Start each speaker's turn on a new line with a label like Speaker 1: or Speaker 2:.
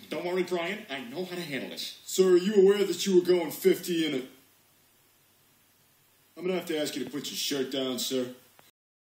Speaker 1: Don't worry, Brian. I know how to handle this.
Speaker 2: Sir, are you aware that you were going 50 in a... I'm going to have to ask you to put your shirt down, sir.